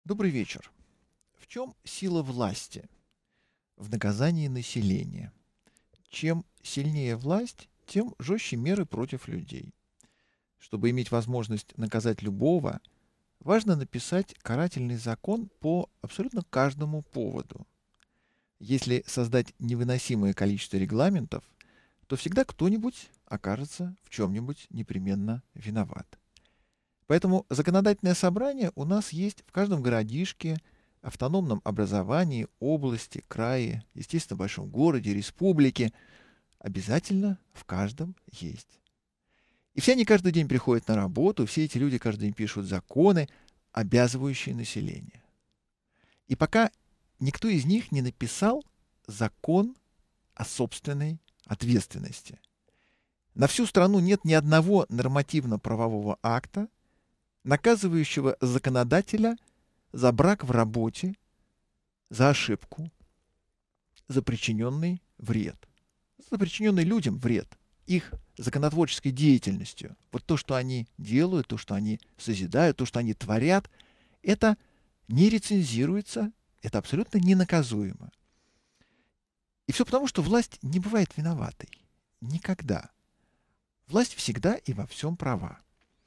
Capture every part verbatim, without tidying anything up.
Добрый вечер. В чем сила власти? В наказании населения. Чем сильнее власть, тем жестче меры против людей. Чтобы иметь возможность наказать любого, важно написать карательный закон по абсолютно каждому поводу. Если создать невыносимое количество регламентов, то всегда кто-нибудь окажется в чем-нибудь непременно виноват. Поэтому законодательное собрание у нас есть в каждом городишке, автономном образовании, области, крае, естественно, большом городе, республике. Обязательно в каждом есть. И все они каждый день приходят на работу, все эти люди каждый день пишут законы, обязывающие население. И пока никто из них не написал закон о собственной ответственности. На всю страну нет ни одного нормативно-правового акта, наказывающего законодателя за брак в работе, за ошибку, за причиненный вред, за причиненный людям вред, их законотворческой деятельностью. Вот то, что они делают, то, что они созидают, то, что они творят, это не рецензируется, это абсолютно ненаказуемо. И все потому, что власть не бывает виноватой. Никогда. Власть всегда и во всем права.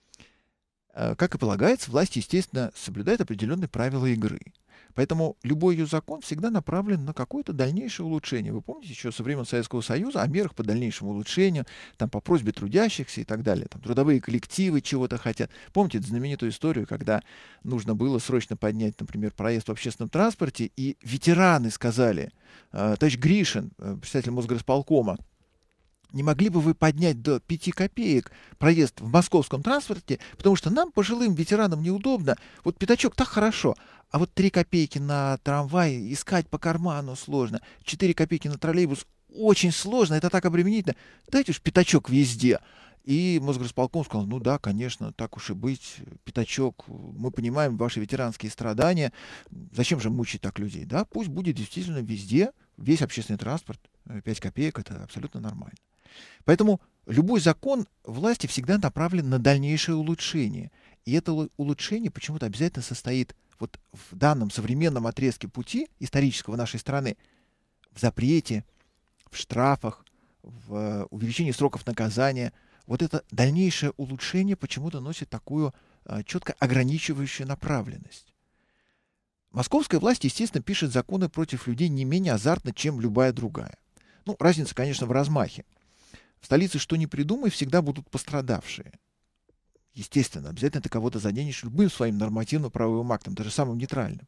Как и полагается, власть, естественно, соблюдает определенные правила игры. Поэтому любой ее закон всегда направлен на какое-то дальнейшее улучшение. Вы помните еще со времен Советского Союза о мерах по дальнейшему улучшению, там, по просьбе трудящихся и так далее. Там, трудовые коллективы чего-то хотят. Помните эту знаменитую историю, когда нужно было срочно поднять, например, проезд в общественном транспорте, и ветераны сказали, э, товарищ Гришин, э, председатель Мосгорисполкома, не могли бы вы поднять до пяти копеек проезд в московском транспорте, потому что нам, пожилым ветеранам, неудобно. Вот пятачок так хорошо, а вот три копейки на трамвай искать по карману сложно, четыре копейки на троллейбус очень сложно, это так обременительно. Дайте уж пятачок везде. И Мосгорисполком сказал, ну да, конечно, так уж и быть, пятачок, мы понимаем ваши ветеранские страдания, зачем же мучить так людей? Да, пусть будет действительно везде, весь общественный транспорт, пять копеек, это абсолютно нормально. Поэтому любой закон власти всегда направлен на дальнейшее улучшение. И это улучшение почему-то обязательно состоит вот в данном современном отрезке пути исторического нашей страны в запрете, в штрафах, в увеличении сроков наказания. Вот это дальнейшее улучшение почему-то носит такую а, четко ограничивающую направленность. Московская власть, естественно, пишет законы против людей не менее азартно, чем любая другая. Ну, разница, конечно, в размахе. В столице что ни придумай, всегда будут пострадавшие. Естественно, обязательно ты кого-то заденешь любым своим нормативно-правовым актом, даже самым нейтральным.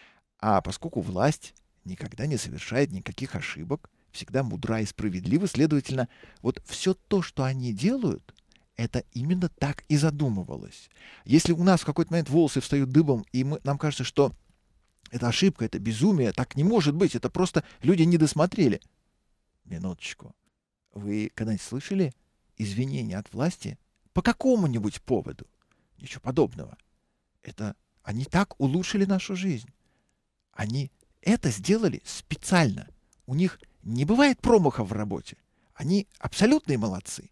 А поскольку власть никогда не совершает никаких ошибок, всегда мудра и справедлива, следовательно, вот все то, что они делают, это именно так и задумывалось. Если у нас в какой-то момент волосы встают дыбом, и мы, нам кажется, что это ошибка, это безумие, так не может быть, это просто люди не досмотрели. Минуточку. Вы когда-нибудь слышали извинения от власти по какому-нибудь поводу? Ничего подобного. Это они так улучшили нашу жизнь. Они это сделали специально. У них не бывает промахов в работе. Они абсолютные молодцы.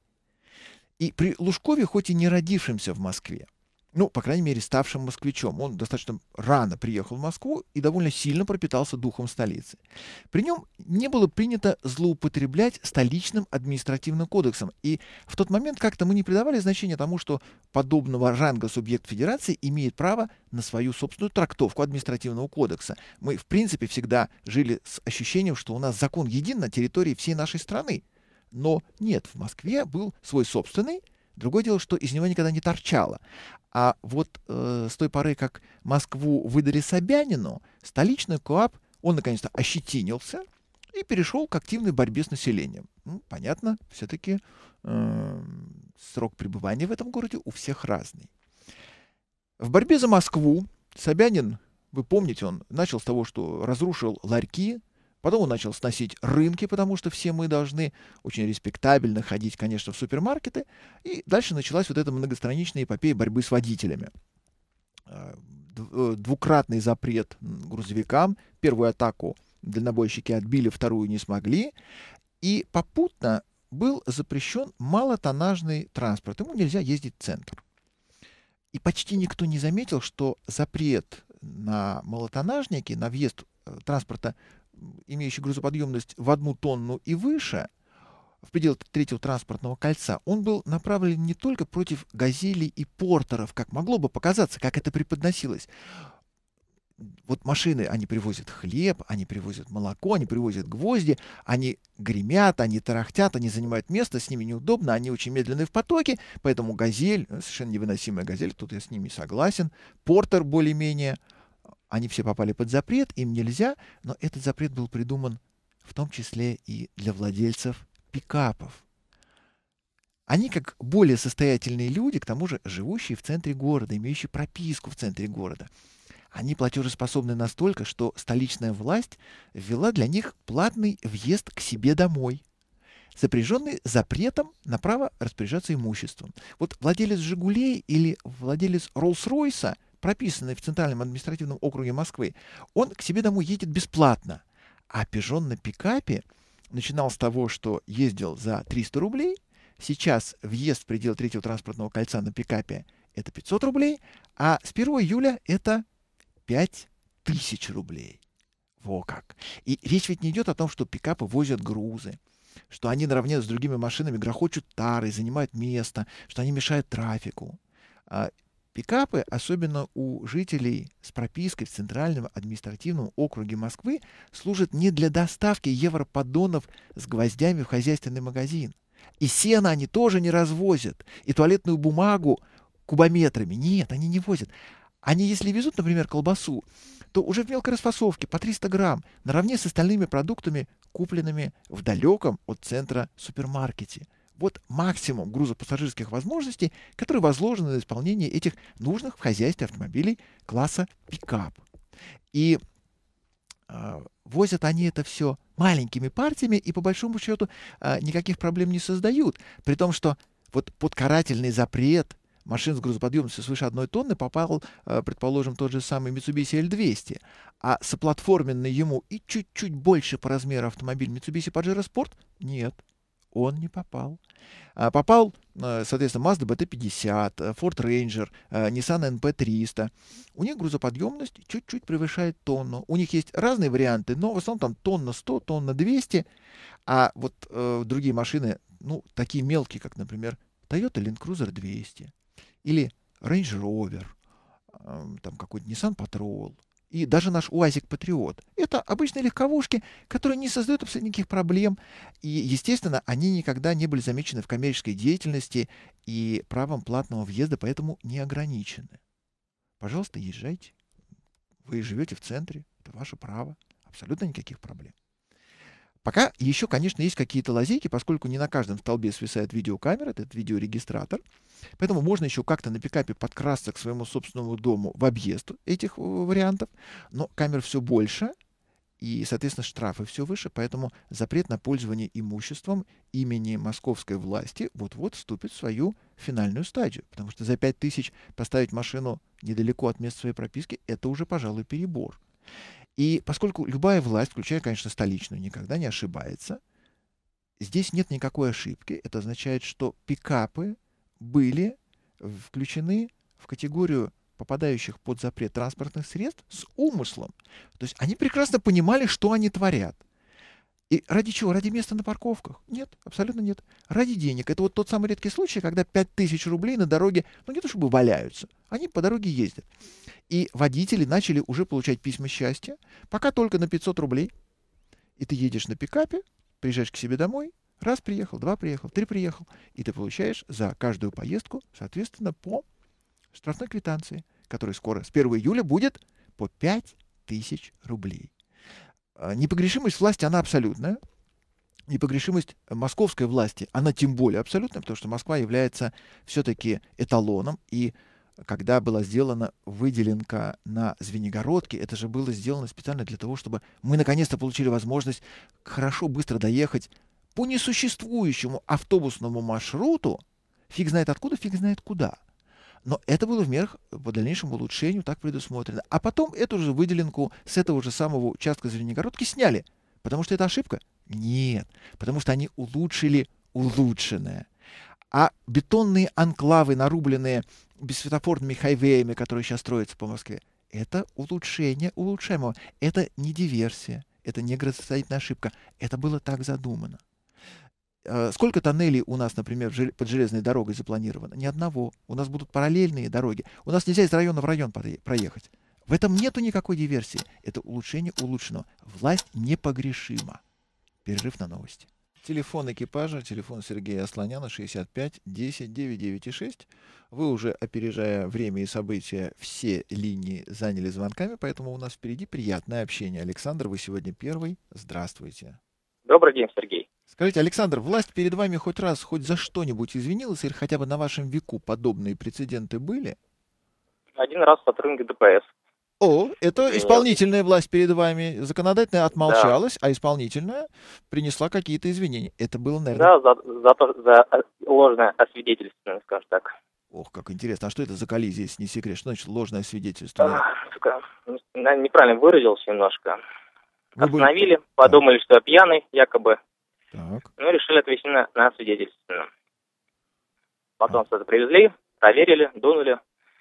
И при Лужкове, хоть и не родившемся в Москве, ну, по крайней мере, ставшим москвичом, он достаточно рано приехал в Москву и довольно сильно пропитался духом столицы. При нем не было принято злоупотреблять столичным административным кодексом. И в тот момент как-то мы не придавали значения тому, что подобного ранга субъект федерации имеет право на свою собственную трактовку административного кодекса. Мы, в принципе, всегда жили с ощущением, что у нас закон един на территории всей нашей страны. Но нет, в Москве был свой собственный. Другое дело, что из него никогда не торчало. А вот э, с той поры, как Москву выдали Собянину, столичный КоАП, он наконец-то ощетинился и перешел к активной борьбе с населением. Ну, понятно, все-таки э, срок пребывания в этом городе у всех разный. В борьбе за Москву Собянин, вы помните, он начал с того, что разрушил ларьки, потом он начал сносить рынки, потому что все мы должны очень респектабельно ходить, конечно, в супермаркеты. И дальше началась вот эта многостраничная эпопея борьбы с водителями. Двукратный запрет грузовикам. Первую атаку дальнобойщики отбили, вторую не смогли. И попутно был запрещен малотоннажный транспорт. Ему нельзя ездить в центр. И почти никто не заметил, что запрет на малотоннажники, на въезд э, транспорта, м, имеющий грузоподъемность в одну тонну и выше, в пределах третьего транспортного кольца, он был направлен не только против газелей и портеров, как могло бы показаться, как это преподносилось. Вот машины, они привозят хлеб, они привозят молоко, они привозят гвозди, они гремят, они тарахтят, они занимают место, с ними неудобно, они очень медленные в потоке, поэтому газель, э, совершенно невыносимая газель, тут я с ними согласен, портер более-менее, они все попали под запрет, им нельзя, но этот запрет был придуман в том числе и для владельцев пикапов. Они, как более состоятельные люди, к тому же живущие в центре города, имеющие прописку в центре города, они платежеспособны настолько, что столичная власть ввела для них платный въезд к себе домой, сопряженный запретом на право распоряжаться имуществом. Вот владелец «Жигулей» или владелец Роллс-Ройса, прописанный в Центральном административном округе Москвы, он к себе домой едет бесплатно. А пижон на пикапе начинал с того, что ездил за триста рублей, сейчас въезд в пределы третьего транспортного кольца на пикапе — это пятьсот рублей, а с первого июля это пять тысяч рублей. Во как. И речь ведь не идет о том, что пикапы возят грузы, что они наравне с другими машинами грохочут тарой, занимают место, что они мешают трафику. А пикапы, особенно у жителей с пропиской в Центральном административном округе Москвы, служат не для доставки европоддонов с гвоздями в хозяйственный магазин. И сено они тоже не развозят, и туалетную бумагу кубометрами. Нет, они не возят. Они, если везут, например, колбасу, то уже в мелкой расфасовке по триста грамм, наравне с остальными продуктами, купленными в далеком от центра супермаркете. Вот максимум грузопассажирских возможностей, которые возложены на исполнение этих нужных в хозяйстве автомобилей класса пикап. И э, возят они это все маленькими партиями и, по большому счету, э, никаких проблем не создают. При том, что вот под карательный запрет машин с грузоподъемностью свыше одной тонны попал, э, предположим, тот же самый Mitsubishi эль двести, а соплатформенный ему и чуть-чуть больше по размеру автомобиль Mitsubishi Pajero Sport нет, он не попал. А попал, э, соответственно, Mazda би ти пятьдесят, э, Ford Ranger, э, Nissan эн пи триста. У них грузоподъемность чуть-чуть превышает тонну. У них есть разные варианты, но в основном там тонна сто, тонна двести. А вот э, другие машины, ну, такие мелкие, как, например, Toyota Land Cruiser двести. Или Range Rover, там какой-то Nissan Patrol, и даже наш УАЗик Патриот. Это обычные легковушки, которые не создают абсолютно никаких проблем. И, естественно, они никогда не были замечены в коммерческой деятельности и правом платного въезда, поэтому не ограничены. Пожалуйста, езжайте. Вы живете в центре, это ваше право. Абсолютно никаких проблем. Пока еще, конечно, есть какие-то лазейки, поскольку не на каждом столбе свисает видеокамера, это видеорегистратор. Поэтому можно еще как-то на пикапе подкрасться к своему собственному дому в объезд этих вариантов. Но камер все больше, и, соответственно, штрафы все выше. Поэтому запрет на пользование имуществом имени московской власти вот-вот вступит в свою финальную стадию. Потому что за пять тысяч поставить машину недалеко от места своей прописки — это уже, пожалуй, перебор. И поскольку любая власть, включая, конечно, столичную, никогда не ошибается, здесь нет никакой ошибки. Это означает, что пикапы были включены в категорию попадающих под запрет транспортных средств с умыслом. То есть они прекрасно понимали, что они творят. И ради чего? Ради места на парковках? Нет, абсолютно нет. Ради денег. Это вот тот самый редкий случай, когда пять тысяч рублей на дороге, ну не то чтобы валяются, они по дороге ездят. И водители начали уже получать письма счастья, пока только на пятьсот рублей. И ты едешь на пикапе, приезжаешь к себе домой, раз приехал, два приехал, три приехал, и ты получаешь за каждую поездку, соответственно, по штрафной квитанции, которая скоро, с первого июля, будет по пять тысяч рублей. Непогрешимость власти, она абсолютная. Непогрешимость московской власти, она тем более абсолютная, потому что Москва является все-таки эталоном. И когда была сделана выделенка на Звенигородке, это же было сделано специально для того, чтобы мы наконец-то получили возможность хорошо, быстро доехать по несуществующему автобусному маршруту, фиг знает откуда, фиг знает куда. Но это было в мерах по дальнейшему улучшению так предусмотрено. А потом эту же выделенку с этого же самого участка Звенигородки сняли. Потому что это ошибка? Нет. Потому что они улучшили улучшенное. А бетонные анклавы, нарубленные бессветофорными хайвеями, которые сейчас строятся по Москве, это улучшение улучшаемого. Это не диверсия, это не градостроительная ошибка. Это было так задумано. Э, Сколько тоннелей у нас, например, в жел- под железной дорогой запланировано? Ни одного. У нас будут параллельные дороги. У нас нельзя из района в район пое- проехать. В этом нету никакой диверсии. Это улучшение улучшенного. Власть непогрешима. Перерыв на новости. Телефон экипажа, телефон Сергея Асланяна, шестьдесят пять десять девять девять шесть. Вы уже, опережая время и события, все линии заняли звонками, поэтому у нас впереди приятное общение. Александр, вы сегодня первый. Здравствуйте. Добрый день, Сергей. Скажите, Александр, власть перед вами хоть раз, хоть за что-нибудь извинилась, или хотя бы на вашем веку подобные прецеденты были? Один раз сотрудник ДПС. О, это Извинилась. исполнительная власть перед вами. Законодательная Да, отмолчалась, а исполнительная принесла какие-то извинения. Это было, наверное... да, за, за, то- за э, ложное освидетельствование, скажем так. Ох, как интересно. А что это за коллизия, если не секрет? Что значит ложное свидетельствование? Ах, сука, ну, наверное, неправильно выразился немножко. Вы были... Остановили, Так, подумали, что я пьяный, якобы, так. ну, решили отвезти на, на освидетельствование. А, Потом что-то привезли, проверили, дунули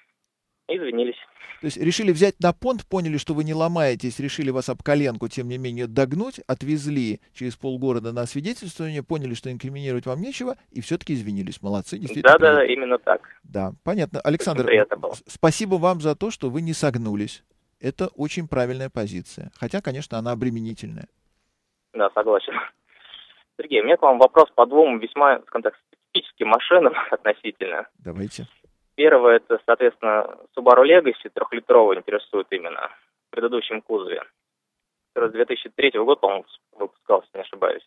и извинились. то есть решили взять на понт, поняли, что вы не ломаетесь, решили вас об коленку, тем не менее, догнуть, отвезли через полгорода на освидетельствование, поняли, что инкриминировать вам нечего, и все-таки извинились. Молодцы, действительно Да-да, приятно. именно так. Да, понятно. Очень Александр, в- приятно было. с- спасибо вам за то, что вы не согнулись. Это очень правильная позиция. Хотя, конечно, она обременительная. Да, согласен. Сергей, у меня к вам вопрос по двум весьма, скажем так, специфическим машинам относительно. Давайте. Первое, это, соответственно, Subaru Legacy трехлитровый интересует именно в предыдущем кузове, который с две тысячи третьего года, по-моему, выпускался, не ошибаюсь.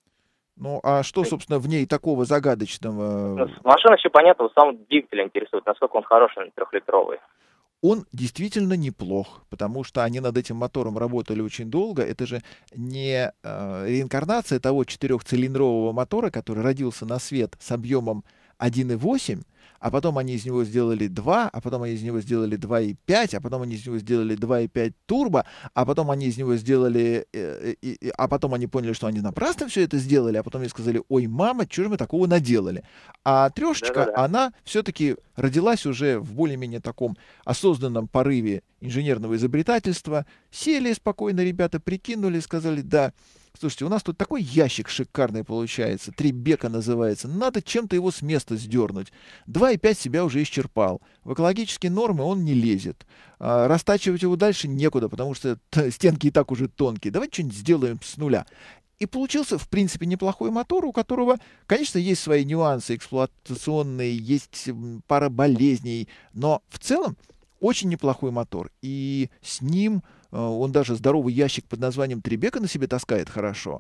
Ну, а что, собственно, в ней такого Ну, загадочного? машина все понятно, сам двигатель интересует, насколько он хороший, трехлитровый. Он действительно неплох, потому что они над этим мотором работали очень долго. Это же не э, реинкарнация того четырехцилиндрового мотора, который родился на свет с объемом один и восемь, а потом они из него сделали два, а потом они из него сделали два и пять, а потом они из него сделали два и пять турбо, а потом они из него сделали, э, э, э, а потом они поняли, что они напрасно все это сделали, а потом они сказали: ой, мама, что же мы такого наделали? А трешечка, Да-да-да. она все-таки родилась уже в более-менее таком осознанном порыве инженерного изобретательства. Сели спокойно ребята, прикинули, сказали: да, слушайте, у нас тут такой ящик шикарный получается, Трибека называется, надо чем-то его с места сдернуть. два и пять себя уже исчерпал. В экологические нормы он не лезет. А, растачивать его дальше некуда, потому что т- стенки и так уже тонкие. Давайте что-нибудь сделаем с нуля. И получился, в принципе, неплохой мотор, у которого, конечно, есть свои нюансы эксплуатационные, есть м, пара болезней, но в целом очень неплохой мотор. И с ним э, он даже здоровый ящик под названием Трибека на себе таскает хорошо.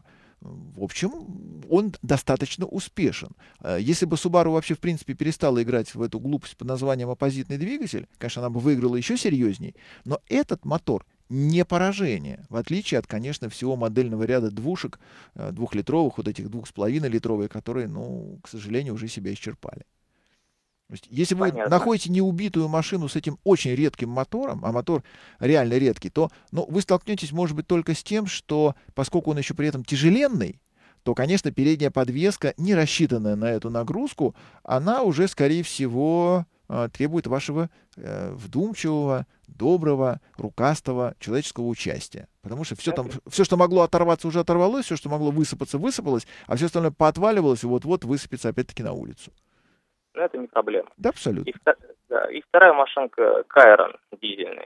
В общем, он достаточно успешен. Э, Если бы Subaru вообще, в принципе, перестала играть в эту глупость под названием оппозитный двигатель, конечно, она бы выиграла еще серьезней, но этот мотор не поражение, в отличие от, конечно, всего модельного ряда двушек, э, двухлитровых, вот этих двух с половиной литровые, которые, ну, к сожалению, уже себя исчерпали. То есть, если вы Понятно. находите неубитую машину с этим очень редким мотором, а мотор реально редкий, то, ну, вы столкнетесь, может быть, только с тем, что, поскольку он еще при этом тяжеленный, то, конечно, передняя подвеска, не рассчитанная на эту нагрузку, она уже, скорее всего, э, требует вашего э, вдумчивого, доброго, рукастого человеческого участия. Потому что все там, Это, все, что могло оторваться, уже оторвалось, все, что могло высыпаться, высыпалось, а все остальное поотваливалось и вот-вот высыпется опять-таки на улицу. ну, это не проблема. Да, И, абсолютно. вта- да, и вторая машинка Кайрон дизельный.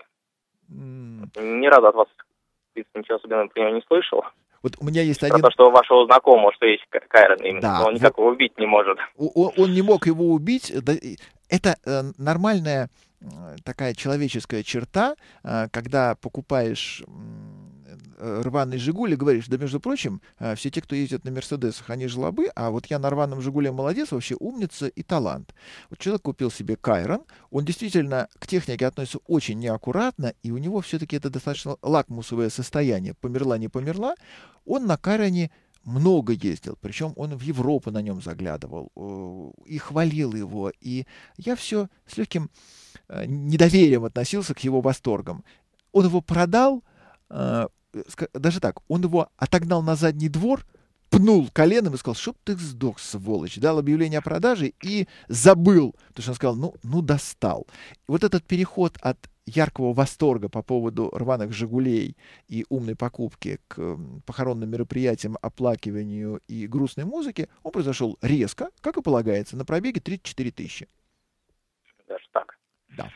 М, Ни разу от вас, в принципе, ничего особенного про него не слышал. Вот у меня есть Про один... то, что у вашего знакомого, что есть Ка- Кайрон именно, Да, но он вот никак его убить не может. о- о- он не мог его убить. да, и Это э, нормальная э, такая человеческая черта, э, когда покупаешь м, э, рваный «Жигуль» и говоришь: да, между прочим, э, все те, кто ездят на «Мерседесах», они жлобы, а вот я на рваном «Жигуле» молодец, вообще умница и талант. Вот человек купил себе Кайрон, он действительно к технике относится очень неаккуратно, и у него все-таки это достаточно лакмусовое состояние, померла, не померла. Он на Кайроне много ездил, причем он в Европу на нем заглядывал э, и хвалил его, и я все с легким э, недоверием относился к его восторгам. Он его продал, э, ска- даже так, он его отогнал на задний двор, пнул коленом и сказал: чтоб ты сдох, сволочь, дал объявление о продаже и забыл, потому что он сказал: ну, ну достал. И вот этот переход от яркого восторга по поводу рваных «Жигулей» и умной покупки к м, похоронным мероприятиям, оплакиванию и грустной музыке, он произошел резко, как и полагается, на пробеге тридцать четыре тысячи. Даже так. Да.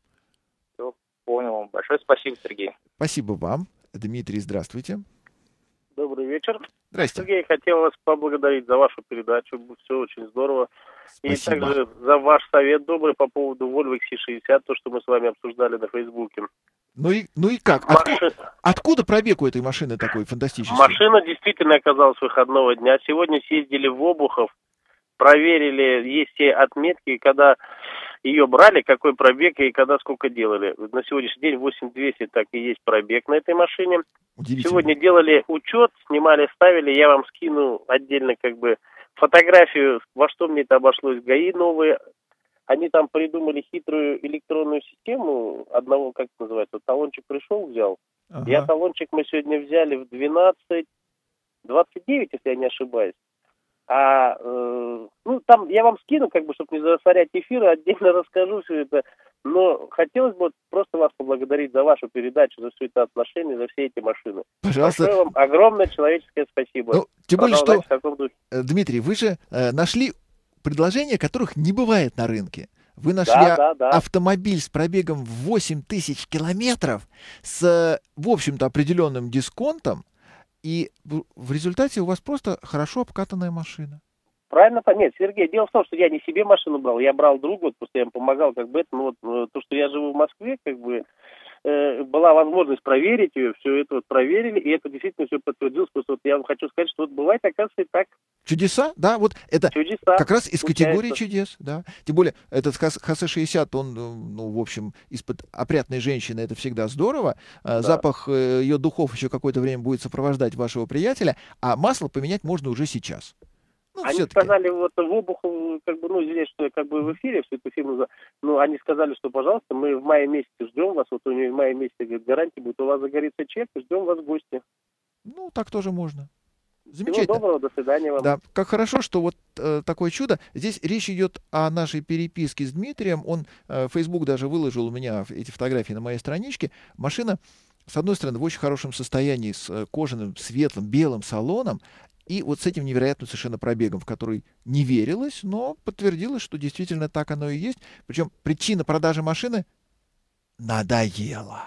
Все, понял. Большое спасибо, Сергей. Спасибо вам. Дмитрий, здравствуйте. Добрый вечер. Здрасте. Сергей, хотел вас поблагодарить за вашу передачу. Все очень здорово. Спасибо. И также за ваш совет добрый по поводу Volvo икс си шестьдесят, то, что мы с вами обсуждали на Фейсбуке. Ну и, ну и как? Маши- Откуда, откуда пробег у этой машины такой фантастический? Машина действительно оказалась выходного дня. Сегодня съездили в Обухов, проверили, есть все отметки, когда ее брали, какой пробег и когда сколько делали. На сегодняшний день восемь тысяч двести так и есть пробег на этой машине. Удивительно. Сегодня делали учет, снимали, ставили. Я вам скину отдельно как бы фотографию, во что мне это обошлось. ГАИ новые. Они там придумали хитрую электронную систему. Одного, как это называется, талончик пришел, взял. Ага. Я талончик мы сегодня взяли в двенадцать двадцать девять, если я не ошибаюсь. А, э, ну, там я вам скину, как бы, чтобы не засорять эфир, отдельно расскажу все это. Но хотелось бы просто вас поблагодарить за вашу передачу, за все это отношение, за все эти машины. Пожалуйста. Большое вам огромное человеческое спасибо. Ну, тем более, что, Продолжайте в таком духе. э, Дмитрий, вы же э, нашли предложения, которых не бывает на рынке. Вы нашли Да, а- да, да. автомобиль с пробегом в восемь тысяч километров, с, э, в общем-то, определенным дисконтом, и в в результате у вас просто хорошо обкатанная машина. Правильно понять. Нет, Сергей, дело в том, что я не себе машину брал, я брал другу, вот, просто я им помогал, как бы это, ну вот, э, то, что я живу в Москве, как бы, э, была возможность проверить ее, все это вот проверили, и это действительно все подтвердилось, просто вот я вам хочу сказать, что вот бывает, оказывается, и так, Чудеса, да, вот это чудеса. как раз из случается. категории чудес, да. Тем более этот Хосе шестьдесят, он, э, ну, в общем, из-под опрятной женщины, это всегда здорово. Э, Да. Запах э, ее духов еще какое-то время будет сопровождать вашего приятеля, а масло поменять можно уже сейчас. Ну, Они все-таки. сказали, вот в Обухов, как бы, ну, извиняюсь, что я как бы в эфире всю эту фирму, за- ну, они сказали, что, пожалуйста, мы в мае месяце ждем вас, вот у нее в мае месяце, говорит, гарантия будет, у вас загорится чек, и ждем вас в гости. Ну, так тоже можно. Всего Замечательно. доброго, до свидания вам. Да, как хорошо, что вот э, такое чудо. Здесь речь идет о нашей переписке с Дмитрием. Он, э, Facebook даже выложил у меня ф- эти фотографии на моей страничке. Машина, с одной стороны, в очень хорошем состоянии, с э, кожаным, светлым, белым салоном, и вот с этим невероятным совершенно пробегом, в который не верилось, но подтвердилось, что действительно так оно и есть. Причем причина продажи машины надоела.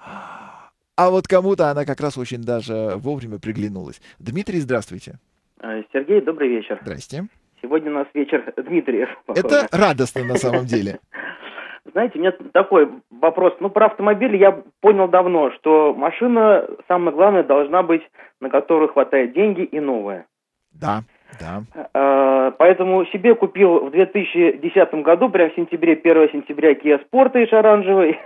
А вот кому-то она как раз очень даже вовремя приглянулась. Дмитрий, здравствуйте. Э, Сергей, добрый вечер. Здрасте. Сегодня у нас вечер Дмитриев. похоже. Это радостно на самом деле. Знаете, у меня такой вопрос. Ну, про автомобиль я понял давно, что машина, самое главное, должна быть, на которую хватает деньги и новая. Да, да. Э, Поэтому себе купил в две тысячи десятом году, прям в сентябре, первого сентября, Kia Sportage оранжевый.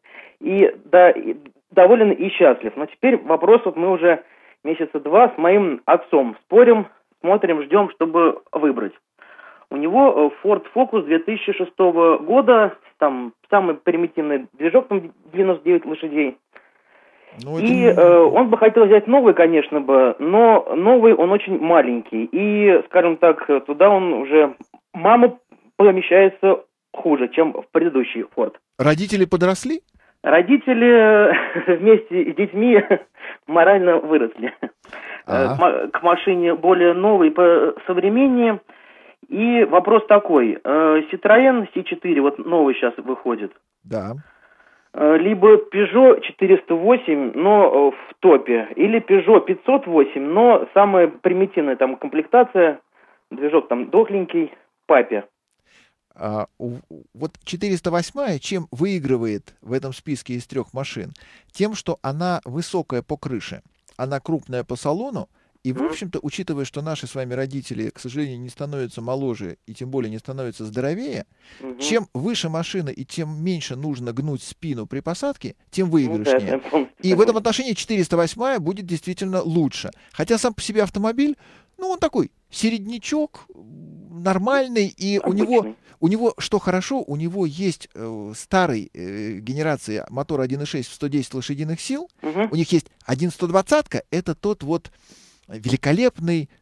И да, и доволен и счастлив. Но теперь вопрос, вот мы уже месяца два с моим отцом спорим, смотрим, ждем, чтобы выбрать. У него э, Ford Focus две тысячи шестого года, там самый примитивный движок, там девяносто девять лошадей. Ну, это И не- э, он бы хотел взять новый, конечно бы, но новый он очень маленький. И, скажем так, туда он уже, мама помещается хуже, чем в предыдущий Ford. Родители подросли? Родители э, вместе с детьми морально выросли. Э, Ага. К ма- к машине более новой, по современнее. И вопрос такой. э, Citroёn си четыре, вот новый сейчас выходит. Да. Э, Либо Peugeot четыреста восемь, но э, в топе. Или Peugeot пятьсот восемь, но самая примитивная там комплектация. Движок там дохленький, папе. А, у- у- вот четыреста восьмая чем выигрывает в этом списке из трех машин? Тем, что она высокая по крыше, она крупная по салону, и, в Мгм. общем-то, учитывая, что наши с вами родители, к сожалению, не становятся моложе и тем более не становятся здоровее, Мгм. чем выше машина и тем меньше нужно гнуть спину при посадке, тем Ну да, выигрышнее. я полностью И в этом согласен. отношении четыреста восьмая будет действительно лучше. Хотя сам по себе автомобиль, ну, он такой середнячок, м, нормальный, и у него, Обычный. у него, что хорошо, у него есть э, старой э, генерации мотор один и шесть в сто десять лошадиных сил, Мгм. у них есть один сто двадцать, это тот вот великолепный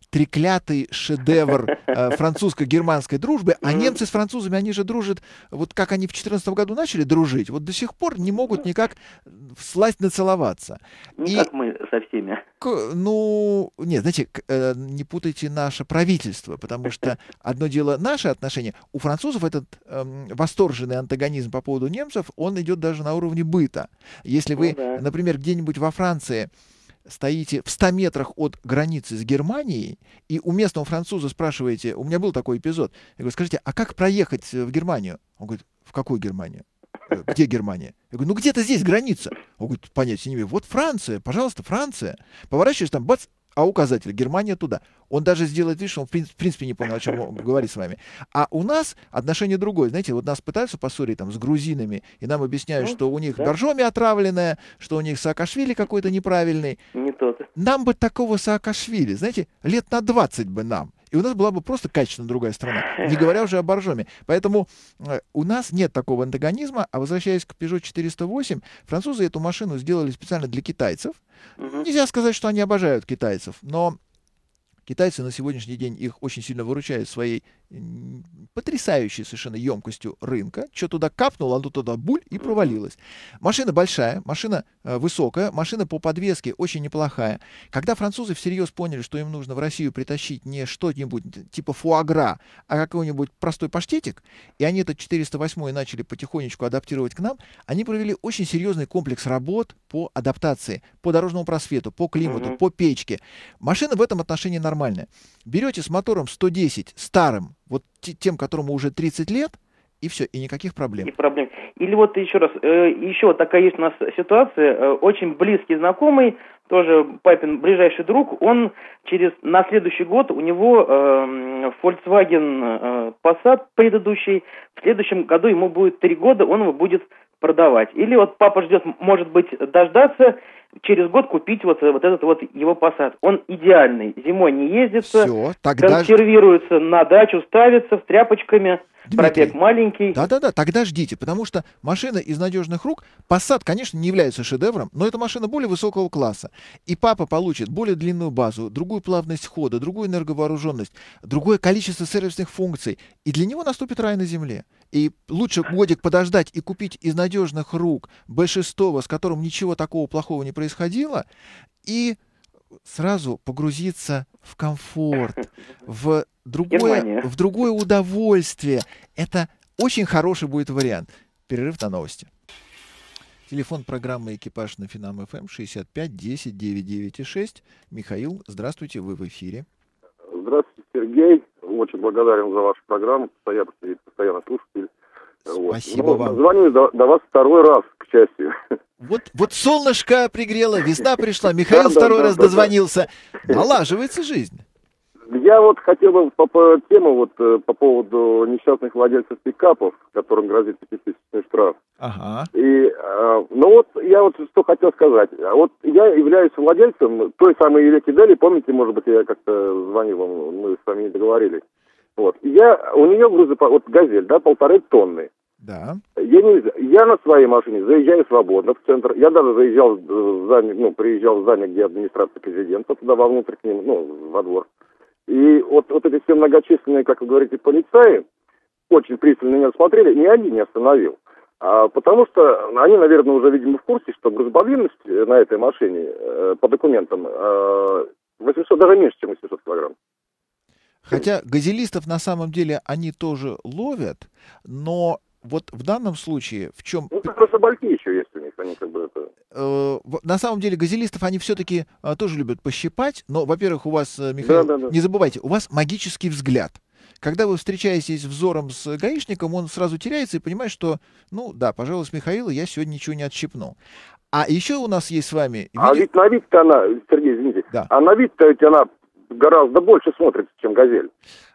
треклятый шедевр э, французско-германской дружбы, а немцы с французами, они же дружат, вот как они в четырнадцатом году начали дружить, вот до сих пор не могут никак всласть нацеловаться. Не И, как мы со всеми. к- ну, нет, знаете, к- э, не путайте наше правительство, потому что одно дело наши отношения, у французов этот эм, восторженный антагонизм по поводу немцев, он идет даже на уровне быта. Если вы, Ну да. например, где-нибудь во Франции стоите в ста метрах от границы с Германией, и у местного француза спрашиваете, у меня был такой эпизод, я говорю, скажите, а как проехать э, в Германию? Он говорит, в какую Германию? «Э, Где Германия? Я говорю, ну где-то здесь граница. Он говорит, понятия не имею. Вот Франция, пожалуйста, Франция. Поворачиваешь там, бац, а указатель, Германия туда. Он даже сделает вид, что он в прин- в принципе не понял, о чем он говорит с вами. А у нас отношение другое. Знаете, вот нас пытаются поссорить там с грузинами, и нам объясняют, Ну, что у них да. боржоми отравленное, что у них Саакашвили какой-то неправильный. Не тот. Нам бы такого Саакашвили, знаете, лет на двадцать бы нам. И у нас была бы просто качественно другая страна, не говоря уже о боржоме. Поэтому э, у нас нет такого антагонизма. А возвращаясь к Peugeot четыреста восемь, французы эту машину сделали специально для китайцев. Мгм. Нельзя сказать, что они обожают китайцев, но китайцы на сегодняшний день их очень сильно выручают своей м, потрясающей совершенно емкостью рынка. Что туда капнуло, оно туда буль и провалилось. Машина большая, машина э, высокая, машина по подвеске очень неплохая. Когда французы всерьез поняли, что им нужно в Россию притащить не что-нибудь типа фуагра, а какой-нибудь простой паштетик, и они этот четыреста восемь начали потихонечку адаптировать к нам, они провели очень серьезный комплекс работ по адаптации, по дорожному просвету, по климату, Мгм. по печке. Машина в этом отношении нормальная. Берете с мотором сто десять, старым, вот те- тем, которому уже тридцать лет, и все, и никаких проблем. И проблем. Или вот еще раз, э, еще вот такая есть у нас ситуация, э, очень близкий знакомый, тоже папин ближайший друг, он через, на следующий год, у него э, Volkswagen э, Passat предыдущий, в следующем году ему будет три года, он его будет продавать. Или вот папа ждет, может быть, дождаться, через год купить вот, э, вот этот вот его Passat. Он идеальный, зимой не ездится, Все, тогда... ж- консервируется на дачу, ставится с тряпочками, Дмитрий, пробег маленький. да-да-да, тогда ждите, потому что машина из надежных рук, Passat, конечно, не является шедевром, но это машина более высокого класса. И папа получит более длинную базу, другую плавность хода, другую энерговооруженность, другое количество сервисных функций. И для него наступит рай на земле. И лучше годик подождать и купить из надежных рук бэ шесть, с которым ничего такого плохого не происходило, и сразу погрузиться в комфорт, в другое, Германия. в другое удовольствие. Это очень хороший будет вариант. Перерыв на новости. Телефон программы «Экипаж» на Финам эф эм шестьдесят пять десять девять девять шесть. Михаил, здравствуйте, вы в эфире. Здравствуйте, Сергей. Очень благодарен за вашу программу. Постоянно, постоянно слушатель. Спасибо вот. вам. Звоню до, до вас второй раз, к счастью. Вот, вот солнышко пригрело, весна пришла, Михаил Да, да, второй да, раз да, дозвонился. Налаживается жизнь. Я вот хотел бы по, по тему вот э, по поводу несчастных владельцев пикапов, которым грозит пятитысячный штраф. Ага. И, э, ну вот, я вот что хотел сказать. А Вот я являюсь владельцем той самой Елеки Дели, помните, может быть, я как-то звонил вам, мы с вами не договорились. Вот. И я, у нее грузопо- вот «Газель», да, полторы тонны. Да. Я, не, я на своей машине заезжаю свободно в центр. Я даже заезжал в здание, ну, приезжал в здание, где администрация президента, туда вовнутрь к ним, ну, во двор. И вот, вот эти все многочисленные, как вы говорите, полицаи очень пристально меня смотрели, ни один не остановил. А, потому что они, наверное, уже, видимо, в курсе, что грузоподъемность на этой машине э, по документам э, восемьсот, даже меньше, чем восемьсот килограмм. Хотя газелистов на самом деле они тоже ловят, но вот в данном случае в чем... Ну, просто бальки еще есть у них, они как бы это... э, в- на самом деле газелистов они все-таки э, тоже любят пощипать, но, во-первых, у вас, э, Михаил, Да, да, да. не забывайте, у вас магический взгляд. Когда вы встречаетесь взором с гаишником, он сразу теряется и понимает, что, ну да, пожалуй, с Михаила я сегодня ничего не отщипну. А еще у нас есть с вами... А видео- ведь на вид-то она, Сергей, извините, Да. а на вид-то ведь она гораздо больше смотрится, чем «Газель».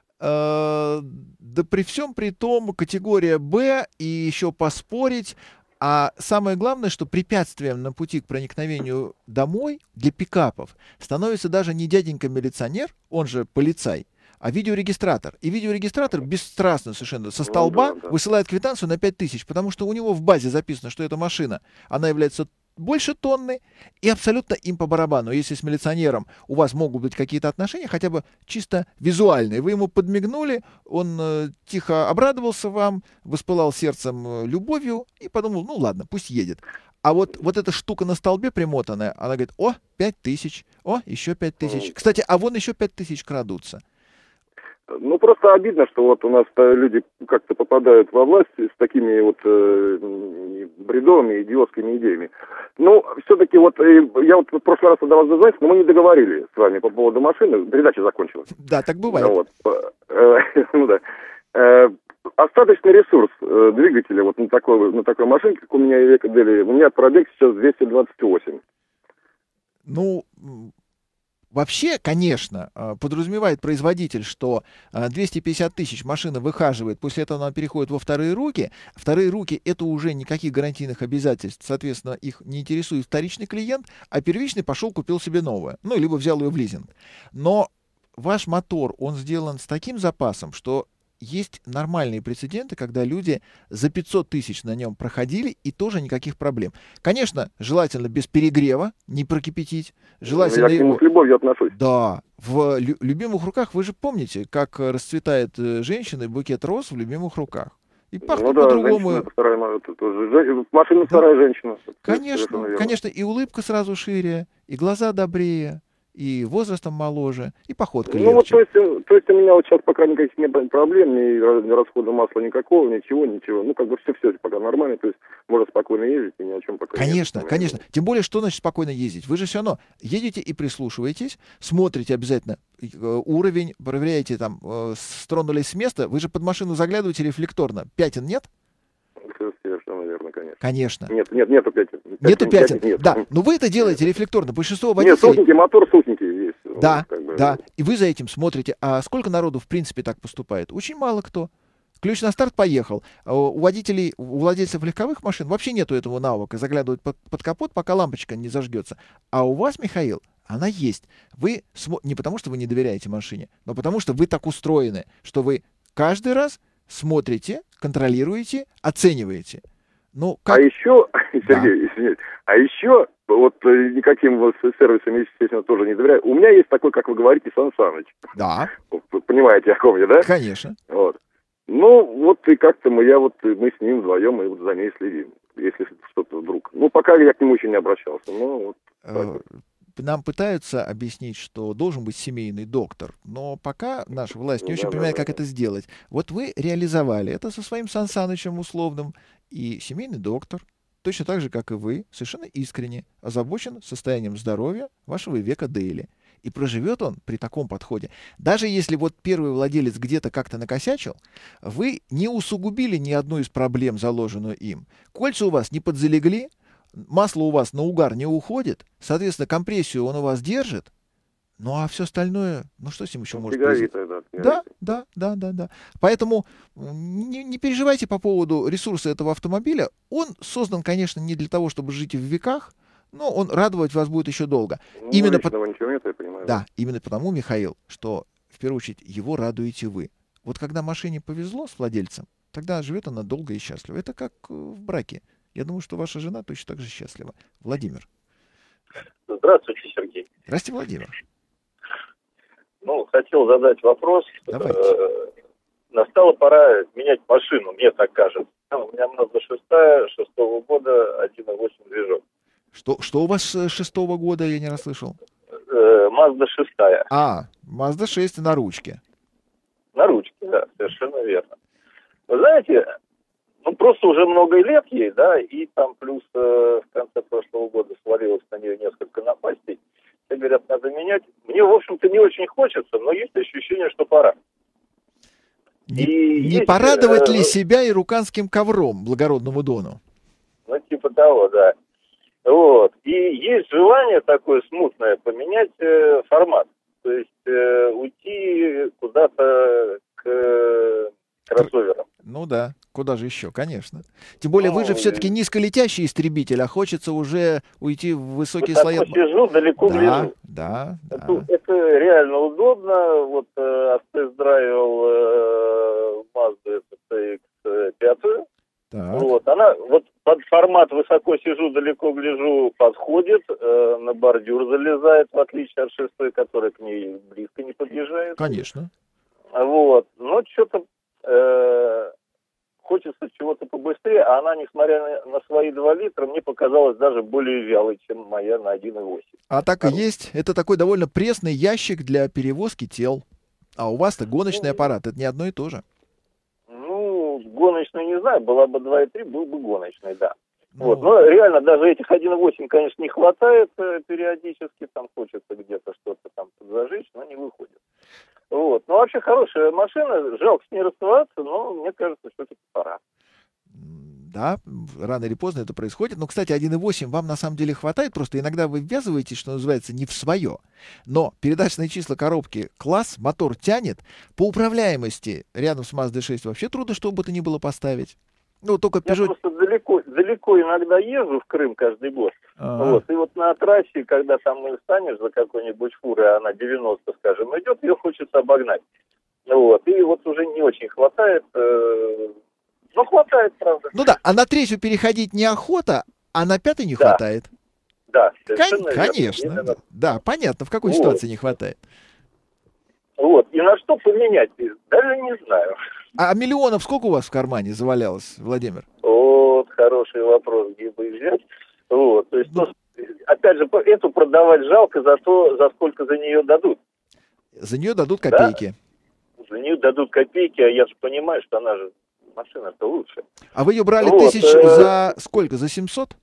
Э, да при всем при том, категория Б, и еще поспорить. А самое главное, что препятствием на пути к проникновению домой для пикапов становится даже не дяденька-милиционер, он же полицай, а видеорегистратор. И видеорегистратор бесстрастно совершенно со столба да, да. высылает квитанцию на пять тысяч, потому что у него в базе записано, что эта машина, она является больше тонны, и абсолютно им по барабану. Если с милиционером у вас могут быть какие-то отношения, хотя бы чисто визуальные, вы ему подмигнули, он э, тихо обрадовался вам, воспылал сердцем э, любовью и подумал, ну ладно, пусть едет. А вот, вот эта штука на столбе примотанная, она говорит, о, пять тысяч, о, еще пять тысяч. Кстати, а вон еще пять тысяч крадутся. Ну, просто обидно, что вот у нас люди как-то попадают во власть с такими вот э, бредовыми, идиотскими идеями. Ну, все-таки вот, э, я вот в прошлый раз отдавал дозвониться, но мы не договорили с вами по поводу машины, передача закончилась. Да, так бывает. Ну, вот, э, ну да. Э, остаточный ресурс э, двигателя вот на такой, на такой машине, как у меня Iveco Daily, у меня пробег сейчас двести двадцать восемь. Ну... Вообще, конечно, подразумевает производитель, что двести пятьдесят тысяч машина выхаживает, после этого она переходит во вторые руки. Вторые руки — это уже никаких гарантийных обязательств, соответственно, их не интересует вторичный клиент, а первичный пошел, купил себе новое, ну, либо взял ее в лизинг. Но ваш мотор, он сделан с таким запасом, что есть нормальные прецеденты, когда люди за пятьсот тысяч на нем проходили, и тоже никаких проблем. Конечно, желательно без перегрева, не прокипятить. Желательно Я к нему его... с любовью отношусь. Да. В лю- любимых руках, вы же помните, как расцветает женщина букет роз в любимых руках. И пахнет ну, да, по-другому. Женщина, вторая, это тоже, машина да. Вторая женщина. Конечно, конечно, и улыбка сразу шире, и глаза добрее, и возрастом моложе, и походка ну, легче. Вот, то, есть, то есть у меня вот сейчас пока никаких нет проблем, ни расхода масла никакого, ничего, ничего. Ну, как бы все, все пока нормально, то есть можно спокойно ездить, и ни о чем пока Конечно, нет. конечно. Тем более, что значит спокойно ездить? Вы же все равно едете и прислушиваетесь, смотрите обязательно уровень, проверяете, там, стронулись с места, вы же под машину заглядываете рефлекторно. Пятен нет? Наверное, конечно. Конечно. Нет, нет, нету пятен. Нету пятен. пятен нет. Да, но вы это делаете рефлекторно. Большинство водителей... Нет, сухенький мотор, сухенький есть. Да, ну, как бы... да. И вы за этим смотрите. А сколько народу в принципе так поступает? Очень мало кто. Ключ на старт, поехал. У водителей, у владельцев легковых машин вообще нету этого навыка. Заглядывать под, под капот, пока лампочка не зажгется. А у вас, Михаил, она есть. Вы смо... не потому, что вы не доверяете машине, но потому, что вы так устроены, что вы каждый раз смотрите, контролируете, оцениваете. Ну, как... А еще, да. Сергей, извините, а еще, вот никаким вот сервисам, естественно, тоже не доверяю. У меня есть такой, как вы говорите, Сан Саныч. Да. Вы понимаете, о ком я, да? Конечно. Вот. Ну, вот и как-то мы, я вот, мы с ним вдвоем, и вот за ней следим, если что-то вдруг. Ну, пока я к нему еще не обращался, но вот так. Нам пытаются объяснить, что должен быть семейный доктор, но пока наша власть не ну, очень да, понимает, да, как да. это сделать. Вот вы реализовали это со своим Сан Санычем условным, и семейный доктор, точно так же, как и вы, совершенно искренне озабочен состоянием здоровья вашего Iveco Daily. И проживет он при таком подходе. Даже если вот первый владелец где-то как-то накосячил, вы не усугубили ни одну из проблем, заложенную им. Кольца у вас не подзалегли, масло у вас на угар не уходит, соответственно, компрессию он у вас держит, ну а все остальное, ну что с ним еще может произойти? Да, да, да, да, да, да. Поэтому не, не переживайте по поводу ресурса этого автомобиля. Он создан, конечно, не для того, чтобы жить в веках, но он радовать вас будет еще долго. Ну, именно по... ничего нет, я понимаю. Да, именно потому, Михаил, что в первую очередь его радуете вы. Вот когда машине повезло с владельцем, тогда живет она долго и счастливо. Это как в браке. Я думаю, что ваша жена точно так же счастлива. Владимир. Здравствуйте, Сергей. Здравствуйте, Владимир. Ну, хотел задать вопрос. Давайте. Настала пора менять машину, мне так кажется. У меня Mazda шесть шестого года, один и восемь движок. Что, что у вас с шестого года, я не расслышал? Mazda шесть. А, Mazda шесть на ручке. На ручке, да, совершенно верно. Вы знаете, ну просто уже много лет ей, да, и там плюс э, в конце прошлого года свалилось на нее несколько напастей. Все говорят, надо менять. Мне, в общем-то, не очень хочется, но есть ощущение, что пора. Не, и не есть, порадовать э, ли себя ируканским ковром благородному Дону? Ну, типа того, да. Вот. И есть желание такое смутное поменять э, формат. То есть э, уйти куда-то к э, кроссоверам. Ну да, куда же еще, конечно. Тем более Ну, вы же все-таки низколетящий истребитель, а хочется уже уйти в высокие слои. Высоко сижу, далеко да, гляжу. да, да. Это, это реально удобно. Вот э, тест-драйвил э, Mazda си икс пять. Так. Вот, она, вот по под формат высоко сижу, далеко гляжу подходит, э, на бордюр залезает, в отличие от шестой, которая к ней близко не подъезжает. Конечно. Вот. Но что-то э, хочется чего-то побыстрее, а она, несмотря на, на свои два литра, мне показалась даже более вялой, чем моя на один и восемь. А так и есть. Это такой довольно пресный ящик для перевозки тел. А у вас-то гоночный аппарат. Это не одно и то же. Ну, гоночный не знаю, была бы два и три, был бы гоночный, да. Ну, Вот. Но реально даже этих один и восемь, конечно, не хватает э, периодически, там хочется где-то что-то там подзажечь, но не выходит. Вот. Ну, вообще хорошая машина, жалко с ней расставаться, но мне кажется, все-таки пора. Да, рано или поздно это происходит. Но, кстати, один и восемь вам на самом деле хватает. Просто иногда вы ввязываетесь, что называется, не в свое. Но передаточные числа коробки класс, мотор тянет. По управляемости рядом с Mazda шесть вообще трудно что бы то ни было поставить. Ну, только Я Peugeot... просто далеко, далеко иногда езжу в Крым каждый год. А-а. Вот. И вот на трассе, когда там станешь за какой-нибудь фурой, она девяносто, скажем, идет, ее хочется обогнать. Вот. И вот уже не очень хватает. Э- ну, хватает, правда. Ну да, а на третью переходить неохота, а на пятой не Да. хватает. Да, Кон- совершенно верно. Конечно. Именно. Да. Да, понятно, в какой Вот. ситуации не хватает. Вот. И на что поменять? Даже не знаю. А миллионов сколько у вас в кармане завалялось, Владимир? Вот, хороший вопрос, где бы взять. Вот, то есть, ну, опять же, эту продавать жалко за то, за сколько за нее дадут. За нее дадут копейки. Да? За нее дадут копейки, а я же понимаю, что она же, машина-то лучше. А вы ее брали Вот, тысяч э, за сколько? За семьсот?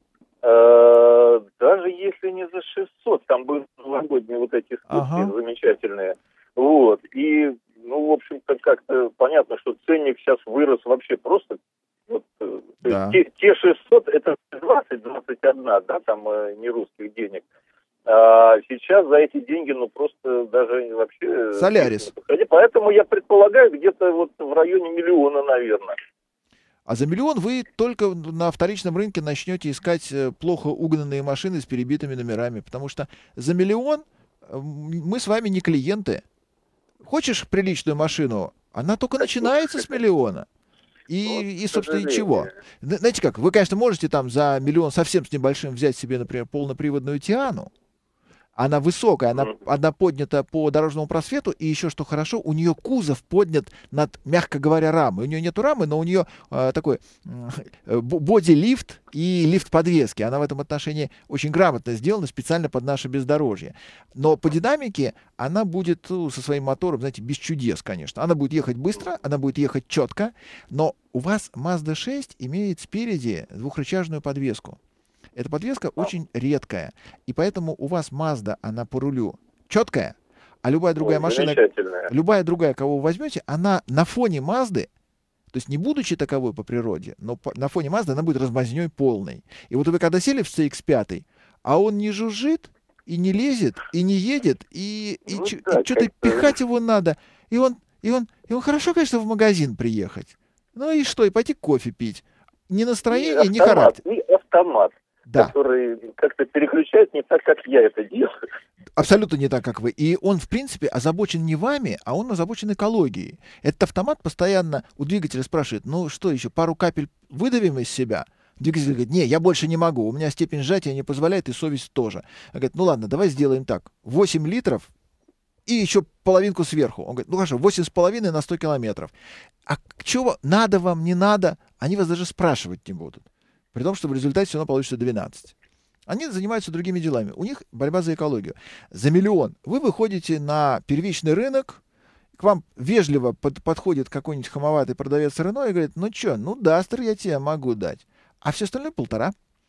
Э, Даже если не за шестьсот, там были новогодние вот эти скидки Ага. замечательные. Вот, и, ну, в общем-то, как-то понятно, что ценник сейчас вырос вообще просто. Вот, э, то Да. есть те, те шестьсот, это двадцать двадцать один, да, там э, не русских денег. А сейчас за эти деньги, ну, просто даже вообще... Солярис. Поэтому я предполагаю, где-то вот в районе миллиона, наверное. А за миллион вы только на вторичном рынке начнете искать э, плохо угнанные машины с перебитыми номерами. Потому что за миллион э, мы с вами не клиенты. Хочешь приличную машину? Она только начинается с миллиона. И, Вот, и к собственно, сожалению. ничего. Зна- Знаете как, вы, конечно, можете там за миллион совсем с небольшим взять себе, например, полноприводную Тиану. Она высокая, она, Мгм. она поднята по дорожному просвету, и еще что хорошо, у нее кузов поднят над, мягко говоря, рамой. У нее нету рамы, но у нее э, такой э, бо- боди-лифт и лифт подвески. Она в этом отношении очень грамотно сделана, специально под наше бездорожье. Но по динамике она будет ну, со своим мотором, знаете, без чудес, конечно. Она будет ехать быстро, она будет ехать четко, но у вас Mazda шесть имеет спереди двухрычажную подвеску. Эта подвеска очень редкая, и поэтому у вас Mazda, она по рулю четкая, а любая другая Ой, машина, замечательная. любая другая, кого вы возьмете, она на фоне Mazda, то есть не будучи таковой по природе, но по- на фоне Mazda она будет размазнёй полной. И вот вы когда сели в си икс пять, а он не жужжит, и не лезет, и не едет, и, и, Ну чё- да, и что-то как-то- пихать его надо, и он, и он, и он хорошо, конечно, в магазин приехать. Ну и что, и пойти кофе пить. Ни настроение, ни автомат, характер. и автомат, Да. который как-то переключает не так, как я это делаю. Абсолютно не так, как вы. И он, в принципе, озабочен не вами, а он озабочен экологией. Этот автомат постоянно у двигателя спрашивает, ну что еще, пару капель выдавим из себя? Двигатель говорит, не, я больше не могу, у меня степень сжатия не позволяет, и совесть тоже. Он говорит, ну ладно, давай сделаем так, восемь литров и еще половинку сверху. Он говорит, ну хорошо, восемь с половиной на сто километров. А чего, надо вам, не надо, они вас даже спрашивать не будут. При том, что в результате все равно получится двенадцать. Они занимаются другими делами. У них борьба за экологию. За миллион вы выходите на первичный рынок, к вам вежливо под, подходит какой-нибудь хамоватый продавец Рено и говорит, ну что, ну Дастер я тебе могу дать. А все остальное полтора.